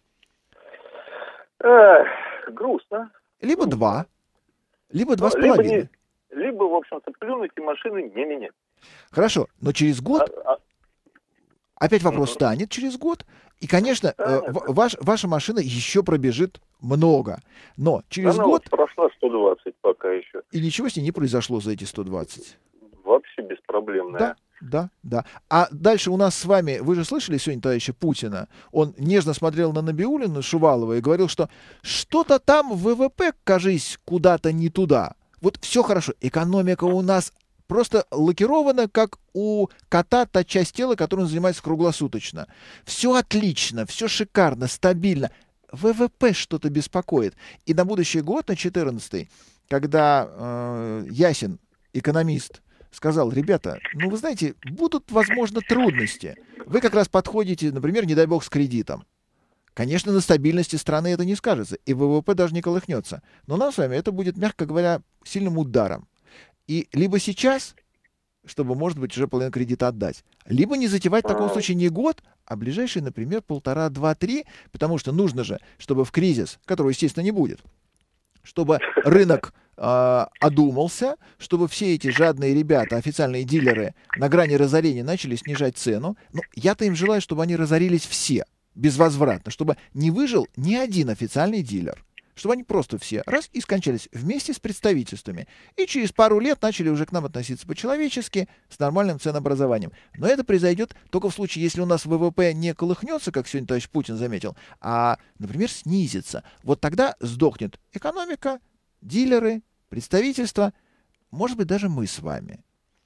Эх, грустно. Либо Грустно. два. Либо два с либо, половиной. не, либо, в общем-то, плюнуть и машины не менять. Хорошо, но через год А- а- опять вопрос Мгм. станет через год. И, конечно, э, Станет. в- ваш, ваша машина еще пробежит много. Но через Она год вот прошла сто двадцать пока еще. и ничего с ней не произошло за эти сто двадцать. Вообще беспроблемная. Да, да, да. А дальше у нас с вами, вы же слышали сегодня товарища Путина? Он нежно смотрел на Набиуллину Шувалова и говорил, что что-то там в вэ вэ пэ, кажись, куда-то не туда. Вот все хорошо, экономика у нас просто лакирована, как у кота та часть тела, которой он занимается круглосуточно. Все отлично, все шикарно, стабильно. ВВП что-то беспокоит. И на будущий год, на четырнадцатый, когда э, Ясин, экономист, сказал: ребята, ну вы знаете, будут, возможно, трудности. Вы как раз подходите, например, не дай бог, с кредитом. Конечно, на стабильности страны это не скажется, и ВВП даже не колыхнется. Но нам с вами это будет, мягко говоря, сильным ударом. И либо сейчас, чтобы, может быть, уже половину кредита отдать, либо не затевать в таком случае не год, а ближайшие, например, полтора, два, три, потому что нужно же, чтобы в кризис, которого, естественно, не будет, чтобы рынок э, одумался, чтобы все эти жадные ребята, официальные дилеры на грани разорения начали снижать цену. Ну, я-то им желаю, чтобы они разорились все, безвозвратно, чтобы не выжил ни один официальный дилер. Чтобы они просто все раз и скончались вместе с представительствами. И через пару лет начали уже к нам относиться по-человечески, с нормальным ценообразованием. Но это произойдет только в случае, если у нас ВВП не колыхнется, как сегодня товарищ Путин заметил, а, например, снизится. Вот тогда сдохнет экономика, дилеры, представительства, может быть, даже мы с вами.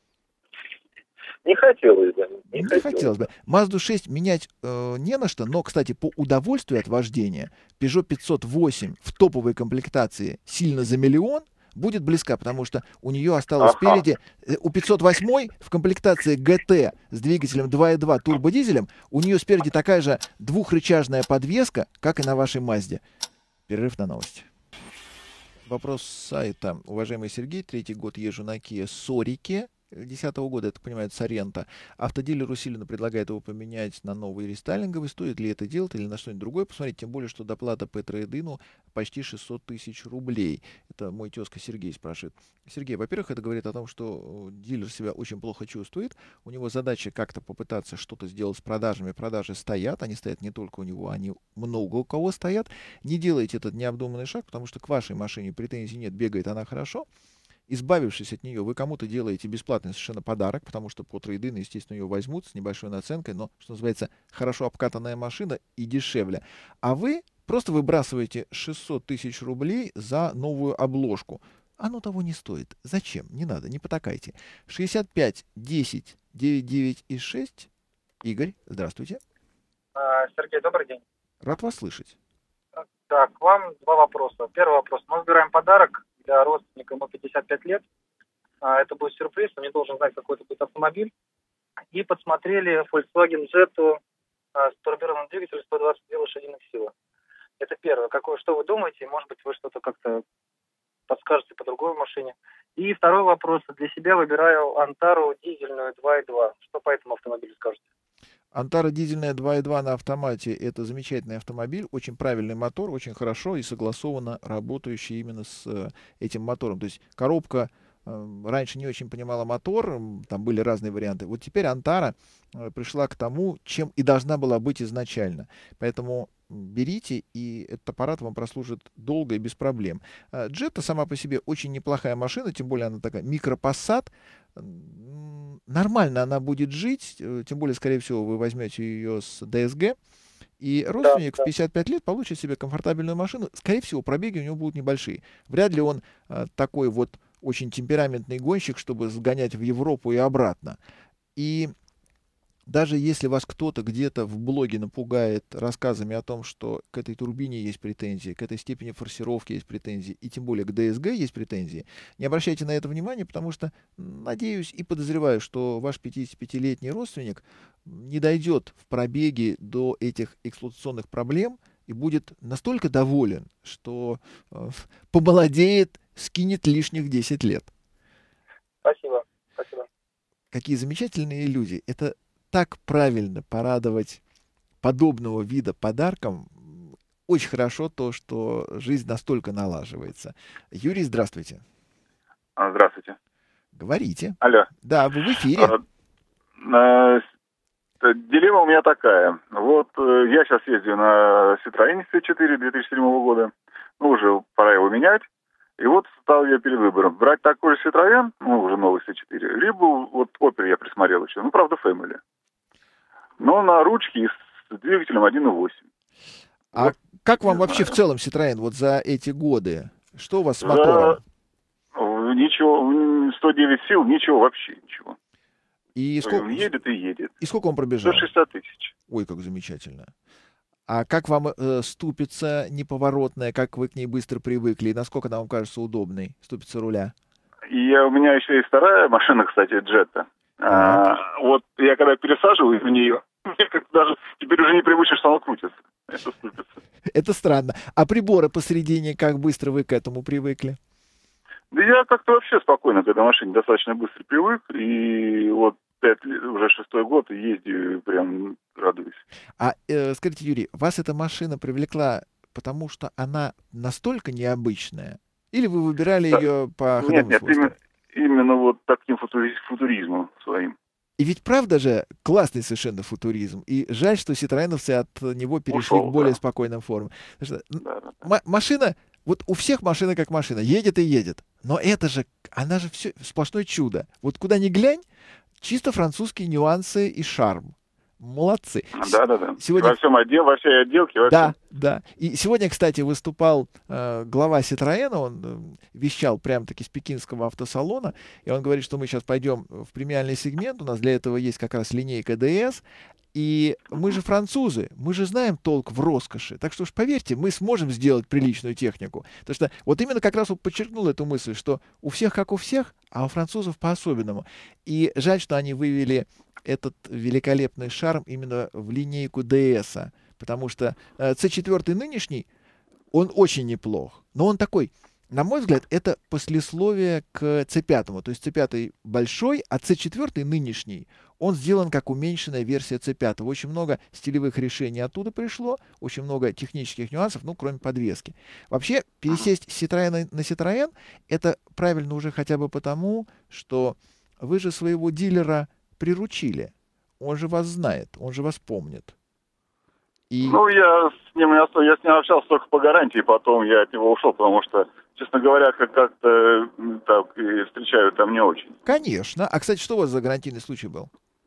Не хотелось бы. Не, не хотелось. хотелось бы. Мазду шесть менять э, не на что, но, кстати, по удовольствию от вождения Peugeot пятьсот восемь в топовой комплектации сильно за миллион будет близка, потому что у нее осталось ага. впереди, э, у пятьсот восемь в комплектации джи ти с двигателем два и два турбодизелем, у нее спереди такая же двухрычажная подвеска, как и на вашей Мазде. Перерыв на новости. Вопрос с сайта. Уважаемый Сергей, третий год езжу на Kia Sorik две тысячи десятого года, это, понимаю, Сорента. Автодилер усиленно предлагает его поменять на новый рестайлинговый. Стоит ли это делать или на что-нибудь другое? Посмотрите, тем более, что доплата по трейд-ину почти шестьсот тысяч рублей. Это мой тезка Сергей спрашивает. Сергей, во-первых, это говорит о том, что дилер себя очень плохо чувствует. У него задача как-то попытаться что-то сделать с продажами. Продажи стоят, они стоят не только у него, они много у кого стоят. Не делайте этот необдуманный шаг, потому что к вашей машине претензий нет, бегает она хорошо. Избавившись от нее, вы кому-то делаете бесплатный совершенно подарок, потому что по трейд-ину, естественно, ее возьмут с небольшой наценкой, но, что называется, хорошо обкатанная машина и дешевле. А вы просто выбрасываете шестьсот тысяч рублей за новую обложку. Оно того не стоит. Зачем? Не надо, не потакайте. шестьдесят пять десять девяносто девять и шесть. Игорь, здравствуйте. Сергей, добрый день. Рад вас слышать. Так, к вам два вопроса. Первый вопрос. Мы выбираем подарок для родственника, ему пятьдесят пять лет. Это будет сюрприз, он не должен знать, какой это будет автомобиль. И подсмотрели Volkswagen Jetta с турбированным двигателем сто двадцать две лошадиных силы. Это первое. Какое, что вы думаете? Может быть, вы что-то как-то подскажете по другой машине. И второй вопрос. Для себя выбираю Антару дизельную два и два. Что по этому автомобилю скажете? Антара дизельная два и два на автомате — это замечательный автомобиль, очень правильный мотор, очень хорошо и согласованно работающий именно с э, этим мотором. То есть коробка э, раньше не очень понимала мотор, там были разные варианты. Вот теперь Антара э, пришла к тому, чем и должна была быть изначально. Поэтому берите, и этот аппарат вам прослужит долго и без проблем. Джетта сама по себе очень неплохая машина, тем более она такая микропассат. Нормально она будет жить, тем более, скорее всего, вы возьмете ее с ди эс джи, и родственник да, в пятьдесят пять лет получит себе комфортабельную машину. Скорее всего, пробеги у него будут небольшие. Вряд ли он а, такой вот очень темпераментный гонщик, чтобы сгонять в Европу и обратно. И даже если вас кто-то где-то в блоге напугает рассказами о том, что к этой турбине есть претензии, к этой степени форсировки есть претензии, и тем более к ди эс джи есть претензии, не обращайте на это внимания, потому что, надеюсь и подозреваю, что ваш пятидесятипятилетний родственник не дойдет в пробеге до этих эксплуатационных проблем и будет настолько доволен, что э, помолодеет, скинет лишних десять лет. Спасибо. Спасибо. Какие замечательные люди. Это так правильно порадовать подобного вида подарком. Очень хорошо то, что жизнь настолько налаживается. Юрий, здравствуйте. Здравствуйте. Говорите. Алло. Да, вы в эфире. А, а, дилемма у меня такая. Вот я сейчас ездил на Citroёn си четыре две тысячи седьмого года. Ну, уже пора его менять. И вот стал я перед выбором. Брать такой же Citroёn, ну, уже новый си четыре, либо вот Opel я присмотрел еще. Ну, правда, Family. Но на ручке с двигателем один и восемь. А вот, как вам вообще знаю. В целом Citroёn вот за эти годы? Что у вас с мотором? ничего, сто девять сил, ничего, вообще ничего. И сколько, едет и едет. И сколько он пробежал? сто шестьдесят тысяч. Ой, как замечательно. А как вам э, ступица неповоротная, как вы к ней быстро привыкли, и насколько она вам кажется удобной, ступица руля? И я, у меня еще есть вторая машина, кстати, Джетта. А, вот я когда пересаживаюсь в нее, мне как даже теперь уже не привычно, что она крутится. Это ступица. Это странно. А приборы посередине, как быстро вы к этому привыкли? Да я как-то вообще спокойно к этой машине достаточно быстро привык. И вот пять лет, уже шестой год, и ездию, и прям радуюсь. А э, скажите, Юрий, вас эта машина привлекла, потому что она настолько необычная? Или вы выбирали да. ее по ходовым Нет, нет, именно, именно вот таким футури- футуризмом своим. И ведь правда же классный совершенно футуризм. И жаль, что ситроеновцы от него перешли Ушел, к более да. спокойным формам. Что, да, да. м- машина, вот у всех машина как машина, едет и едет. Но это же, она же все сплошное чудо. Вот куда ни глянь, чисто французские нюансы и шарм. Молодцы. Да, да, да. Сегодня... Во всем отдел, во всей отделке. Во да, всем. да. И сегодня, кстати, выступал э, глава Citroёn, он э, вещал прям-таки с пекинского автосалона, и он говорит, что мы сейчас пойдем в премиальный сегмент, у нас для этого есть как раз линейка ди эс, и мы же французы, мы же знаем толк в роскоши, так что уж поверьте, мы сможем сделать приличную технику. Потому что вот именно как раз он подчеркнул эту мысль, что у всех как у всех, а у французов по-особенному. И жаль, что они вывели этот великолепный шарм именно в линейку ди эс, потому что э, си четыре нынешний, он очень неплох, но он такой, на мой взгляд, это послесловие к си пять, то есть си пять большой, а си четыре нынешний, он сделан как уменьшенная версия си пять. Очень много стилевых решений оттуда пришло, очень много технических нюансов, ну, кроме подвески. Вообще, пересесть с Citroёn на Citroёn, это правильно уже хотя бы потому, что вы же своего дилера приручили. Он же вас знает, он же вас помнит. И... Ну, я с ним я с ним общался только по гарантии, потом я от него ушел, потому что, честно говоря, как- как-то так и встречаю там не очень. Конечно. А, кстати, что у вас за гарантийный случай был?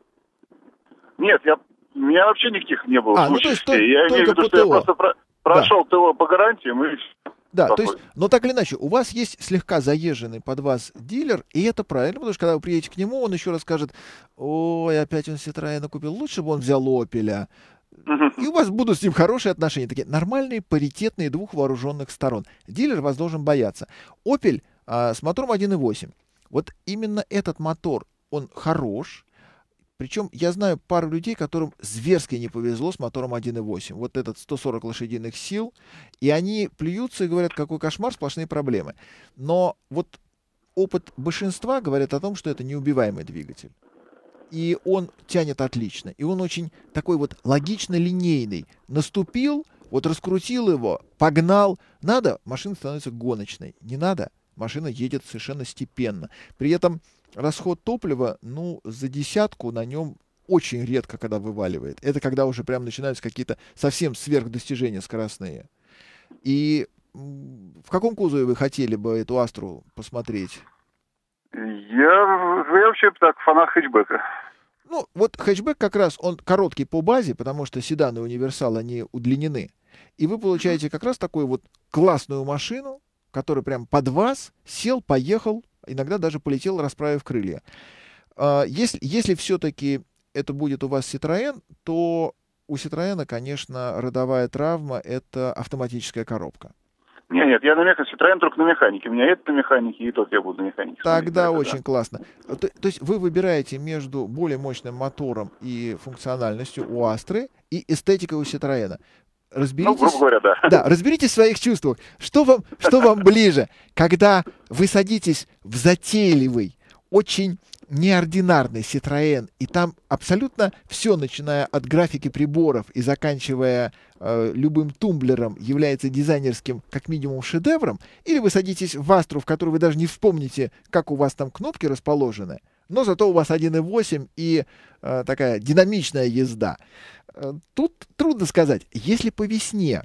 Нет, я, у меня вообще никаких не было А, ну, случаев. то есть, я только имею в виду, по что я ТО. просто про- прошел ТО по гарантиям и... Да, Такой. то есть, но так или иначе, у вас есть слегка заезженный под вас дилер, и это правильно, потому что когда вы приедете к нему, он еще раз скажет: ой, опять он Citroёn купил, лучше бы он взял Opel. И у вас будут с ним хорошие отношения, такие нормальные, паритетные двух вооруженных сторон. Дилер вас должен бояться. Opel а, с мотором один и восемь. Вот именно этот мотор, он хорош. Причем я знаю пару людей, которым зверски не повезло с мотором один и восемь. Вот этот сто сорок лошадиных сил. И они плюются и говорят, какой кошмар, сплошные проблемы. Но вот опыт большинства говорит о том, что это неубиваемый двигатель. И он тянет отлично. И он очень такой вот логично-линейный. Наступил, вот раскрутил его, погнал. Надо, машина становится гоночной. Не надо, машина едет совершенно степенно. При этом расход топлива, ну, за десятку на нем очень редко, когда вываливает. Это когда уже прям начинаются какие-то совсем сверхдостижения скоростные. И в каком кузове вы хотели бы эту Астру посмотреть? Я, я вообще так фанат хэтчбека. Ну, вот хэтчбэк как раз, он короткий по базе, потому что седан и универсал, они удлинены. И вы получаете как раз такую вот классную машину, которая прям под вас сел, поехал, иногда даже полетел, расправив крылья. Если, если все-таки это будет у вас Citroёn, то у Citroёn, конечно, родовая травма — это автоматическая коробка. Нет, нет, я на механике, Citroёn только на механике. У меня это на механике, и тот я буду на механике. Тогда да, очень да. классно. То, то есть вы выбираете между более мощным мотором и функциональностью у Астры и эстетикой у Citroёn. Разберитесь, ну, грубо говоря, да. Да, разберитесь в своих чувствах. Что вам, что вам ближе, когда вы садитесь в затейливый, очень неординарный Citroёn, и там абсолютно все, начиная от графики приборов и заканчивая э, любым тумблером, является дизайнерским как минимум шедевром, или вы садитесь в Астру, в которой вы даже не вспомните, как у вас там кнопки расположены, но зато у вас один и восемь и э, такая динамичная езда. Э, тут трудно сказать. Если по весне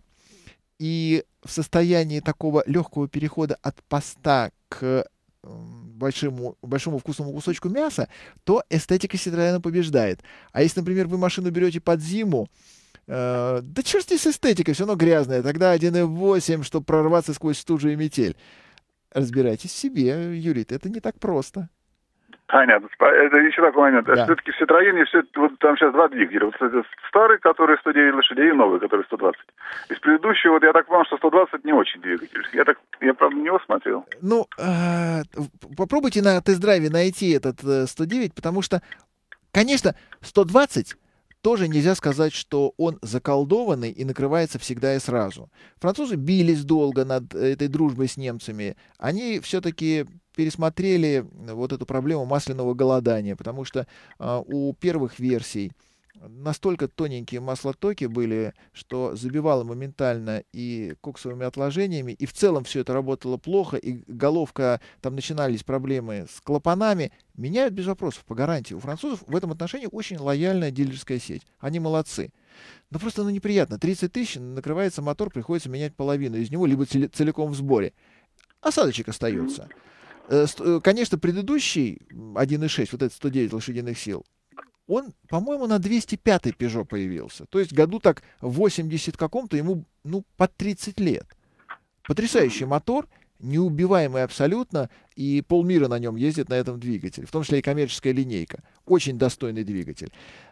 и в состоянии такого легкого перехода от поста к большому, большому вкусному кусочку мяса, то эстетика Citroёn побеждает. А если, например, вы машину берете под зиму, э, да черт с эстетикой, все равно грязная, тогда один и восемь, чтобы прорваться сквозь стужу и метель. Разбирайтесь в себе, Юрий, это не так просто. Понятно. Это еще такой момент. Да. Все-таки в Citroёn все, вот там сейчас два двигателя. Вот кстати, старый, который сто девять лошадей, и новый, который сто двадцать. Из предыдущего, вот я так понял, что сто двадцать не очень двигатель. Я так, я правда на него смотрел. Ну, э, попробуйте на тест-драйве найти этот э, сто девять, потому что, конечно, сто двадцать тоже нельзя сказать, что он заколдованный и накрывается всегда и сразу. Французы бились долго над этой дружбой с немцами. Они все-таки пересмотрели вот эту проблему масляного голодания, потому что э, у первых версий настолько тоненькие маслотоки были, что забивало моментально и коксовыми отложениями, и в целом все это работало плохо, и головка, там начинались проблемы с клапанами. Меняют без вопросов, по гарантии. У французов в этом отношении очень лояльная дилерская сеть. Они молодцы. Но просто ну, неприятно. тридцать тысяч, накрывается мотор, приходится менять половину из него, либо целиком в сборе. Осадочек остается. Конечно, предыдущий один и шесть, вот этот сто девять лошадиных сил, он, по-моему, на двести пятой Peugeot появился. То есть году так в восьмидесятом каком-то ему, ну, под тридцать лет. Потрясающий мотор, неубиваемый абсолютно, и полмира на нем ездит на этом двигателе, в том числе и коммерческая линейка. Очень достойный двигатель.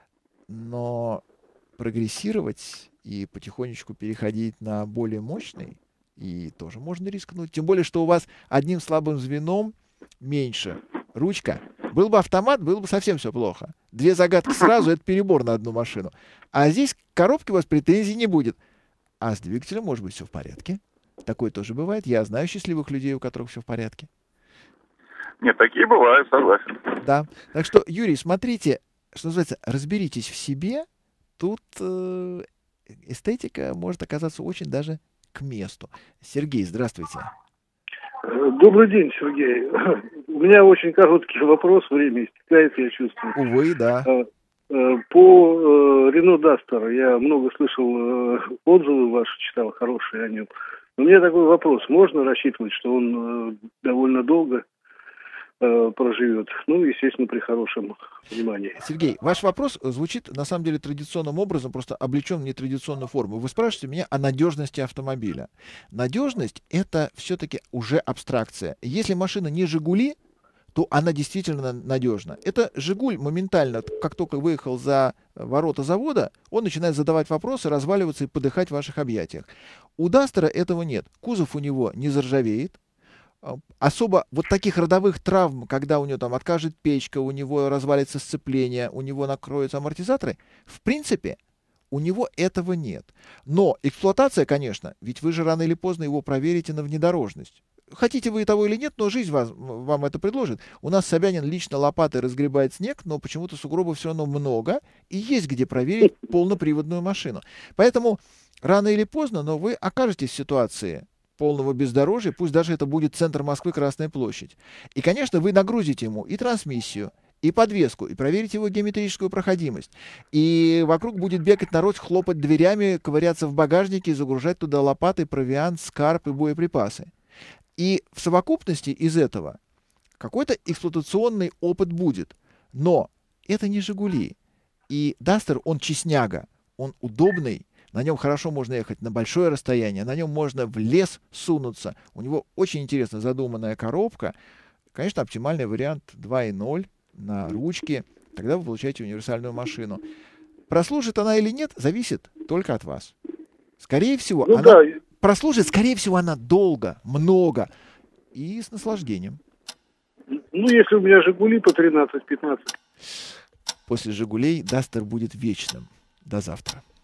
Но прогрессировать и потихонечку переходить на более мощный, и тоже можно рискнуть. Тем более, что у вас одним слабым звеном меньше ручка. Был бы автомат, было бы совсем все плохо. Две загадки сразу — это перебор на одну машину. А здесь к коробке у вас претензий не будет. А с двигателем может быть все в порядке. Такое тоже бывает. Я знаю счастливых людей, у которых все в порядке. Нет, такие бывают, согласен. Да. Так что, Юрий, смотрите, что называется, разберитесь в себе. Тут э, эстетика может оказаться очень даже к месту. Сергей, здравствуйте. Добрый день, Сергей. У меня очень короткий вопрос, время истекает, я чувствую. Увы, да. По Renault Duster я много слышал отзывы ваши, читал хорошие о нем. У меня такой вопрос. Можно рассчитывать, что он довольно долго проживет? Ну, естественно, при хорошем внимании. Сергей, ваш вопрос звучит, на самом деле, традиционным образом, просто облечен в нетрадиционную форму. Вы спрашиваете меня о надежности автомобиля. Надежность — это все-таки уже абстракция. Если машина не «Жигули», то она действительно надежна. Это «Жигуль» моментально, как только выехал за ворота завода, он начинает задавать вопросы, разваливаться и подыхать в ваших объятиях. У «Дастера» этого нет. Кузов у него не заржавеет. Особо вот таких родовых травм, когда у него там откажет печка, у него развалится сцепление, у него накроются амортизаторы, в принципе, у него этого нет. Но эксплуатация, конечно, ведь вы же рано или поздно его проверите на внедорожность. Хотите вы того или нет, но жизнь вас, вам это предложит. У нас Собянин лично лопатой разгребает снег, но почему-то сугробов все равно много, и есть где проверить полноприводную машину. Поэтому рано или поздно, но вы окажетесь в ситуации полного бездорожья, пусть даже это будет центр Москвы, Красная площадь. И, конечно, вы нагрузите ему и трансмиссию, и подвеску, и проверите его геометрическую проходимость. И вокруг будет бегать народ, хлопать дверями, ковыряться в багажнике и загружать туда лопаты, провиант, скарб и боеприпасы. И в совокупности из этого какой-то эксплуатационный опыт будет. Но это не «Жигули». И «Дастер», он честняга, он удобный. На нем хорошо можно ехать на большое расстояние, на нем можно в лес сунуться. У него очень интересно задуманная коробка. Конечно, оптимальный вариант два и ноль на ручке. Тогда вы получаете универсальную машину. Прослужит она или нет, зависит только от вас. Скорее всего, ну, она да. прослужит, скорее всего, она долго, много и с наслаждением. Ну, если у меня «Жигули» по тринадцать-пятнадцать. После «Жигулей» «Дастер» будет вечным. До завтра.